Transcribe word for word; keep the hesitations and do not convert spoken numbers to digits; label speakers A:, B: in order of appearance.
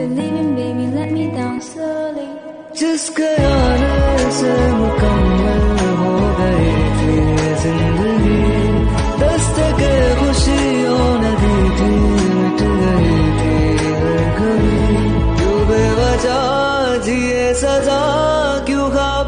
A: leaving, baby, let me down slowly.
B: जिसके आने से मुकम्मल हो गई थी जिंदगी, दस्तके खुशियों ने दी थी, मिट गई थी हर घड़ी। क्यों बेवजह जिए सजा, क्यों ख्वाब